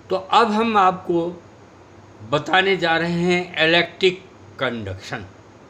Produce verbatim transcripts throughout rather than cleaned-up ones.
तो अब हम आपको बताने जा रहे हैं इलेक्ट्रिक कंडक्शन।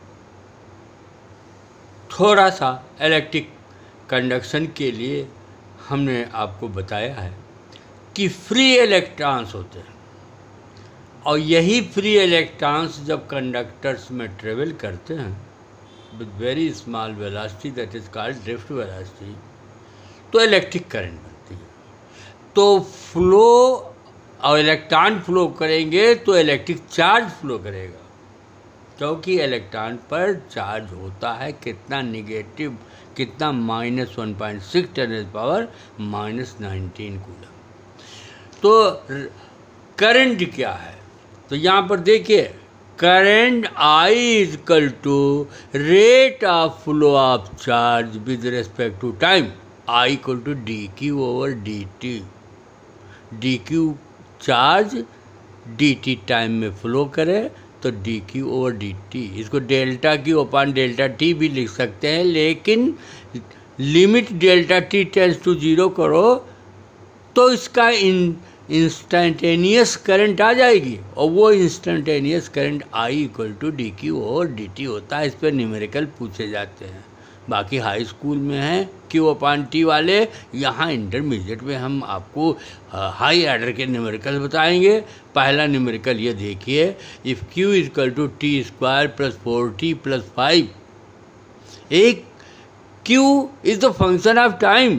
थोड़ा सा इलेक्ट्रिक कंडक्शन के लिए हमने आपको बताया है कि फ्री इलेक्ट्रॉन्स होते हैं, और यही फ्री इलेक्ट्रॉन्स जब कंडक्टर्स में ट्रेवल करते हैं with very small velocity, that is called drift velocity, तो इलेक्ट्रिक करंट बनती है। तो फ्लो और इलेक्ट्रॉन फ्लो करेंगे तो इलेक्ट्रिक चार्ज फ्लो करेगा, क्योंकि इलेक्ट्रॉन पर चार्ज होता है कितना, निगेटिव कितना, minus one point six ten power minus nineteen coulomb. तो करंट क्या है, तो यहाँ पर देखिए current I is equal to rate of flow of charge with respect to time, I equal to D Q over D T. D Q charge D T time में flow करे तो D Q over D T, इसको delta Q upon delta T भी लिख सकते हैं, लेकिन limit delta T tends to zero करो तो इसका इन इंस्टेंटेनियस करंट आ जाएगी, और वो instantaneous current I equal to D Q over D T होता है। इस पर न्यूमेरिकल पूछे जाते हैं, बाकी हाई स्कूल में है क्यू अपॉन टी वाले, यहाँ इंटरमीडिएट में हम आपको हाई ऑर्डर के न्यूमेरिकल बताएंगे। पहला न्यूमेरिकल ये देखिए, if Q is equal to T square plus four T plus five, एक Q is the function of time,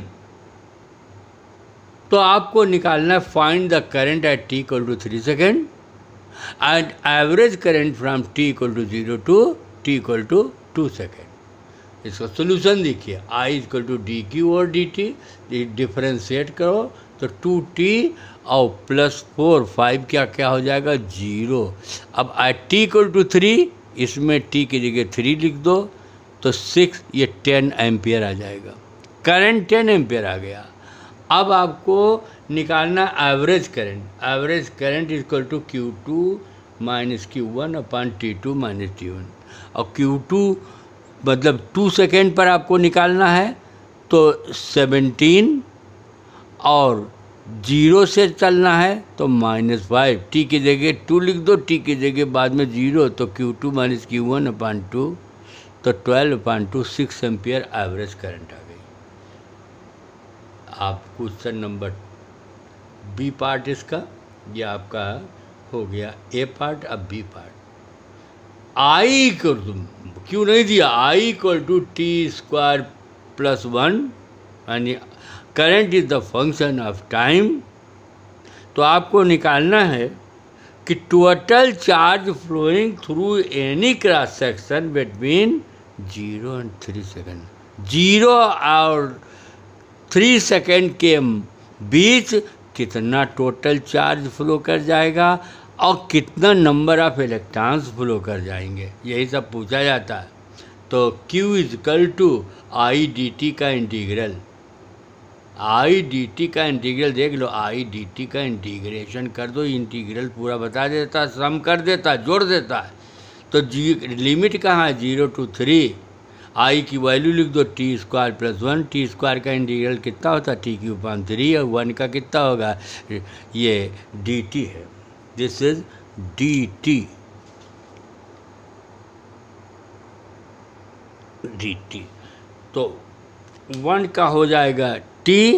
तो आपको निकालना है find the current at T equal to three second and average current from T equal to zero to T equal to two second. इसका solution देखिए, I equal to D Q और D T, differentiate करो तो two T और plus four five क्या क्या हो जाएगा, जीरो। अब at T equal to three, इसमें टी की जगह थ्री लिख दो तो सिक्स, ये टेन एम्पियर आ जाएगा, करंट टेन एम्पियर आ गया। अब आपको निकालना average current, average current equal to Q two minus Q one upon T two minus T one, और क्यू टू मतलब टू सेकेंड पर आपको निकालना है तो सेवनटीन, और जीरो से चलना है तो माइनस फाइव, टी की जगह टू लिख दो, टी की जगह बाद में जीरो, तो Q two minus Q one upon two, तो twelve upon two, six ampere average current आ गई। आप क्वेश्चन नंबर बी पार्ट इसका, ये आपका हो गया ए पार्ट। अब B part, I equal to, क्यों नहीं दिया, I equal to T square plus one, यानी current is the function of time. तो आपको निकालना है कि total charge flowing through any cross section between zero and three second, zero और थ्री सेकेंड के बीच कितना टोटल चार्ज फ्लो कर जाएगा और कितना नंबर ऑफ इलेक्ट्रॉन्स फ्लो कर जाएंगे, यही सब पूछा जाता है। तो Q is equal to I D T का इंटीग्रल, आई डी टी का इंटीग्रल देख लो, आई डी टी का इंटीग्रेशन कर दो, इंटीग्रल पूरा बता देता, सम कर देता, जोड़ देता है। तो जी लिमिट कहाँ है, जीरो टू थ्री, आई की वैल्यू लिख दो T square plus one, T square का इंटीग्रल कितना होता है, टी क्यू पान थ्री, और वन का कितना होगा, ये डी टी है, this is D T, D T. तो वन का हो जाएगा टी,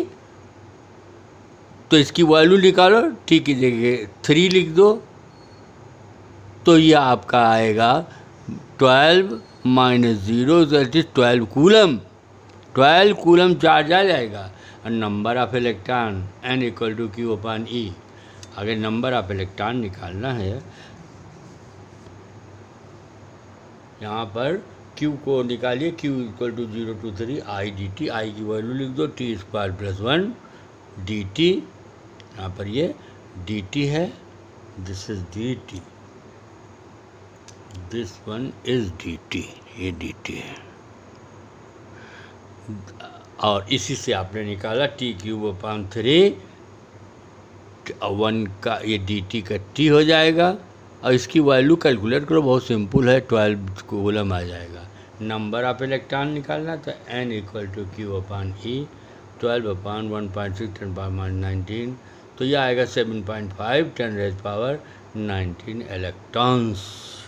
तो इसकी वैल्यू निकालो, टी की जगह थ्री लिख दो, तो ये आपका आएगा twelve minus zero, that is twelve coulomb, twelve coulomb charge आ जाएगा। और number of electron N equal to Q upon E, अगर नंबर ऑफ इलेक्ट्रॉन निकालना है, यहाँ पर Q को निकालिए, Q equal to zero to three I D T, I की वैल्यू लिख दो T square plus one D T, यहाँ पर ये डी टी है, this is D T, this one is D T, ये डी टी है। और इसी से आपने निकाला T cube upon three, one का ये डी टी का टी हो जाएगा, और इसकी वैल्यू कैलकुलेट करो, बहुत सिंपल है, ट्वेल्व कूलम आ जाएगा। नंबर ऑफ इलेक्ट्रॉन निकालना तो N equal to Q upon E, twelve upon one point six ten power minus nineteen, तो यह आएगा seven point five ten raise power nineteen electrons.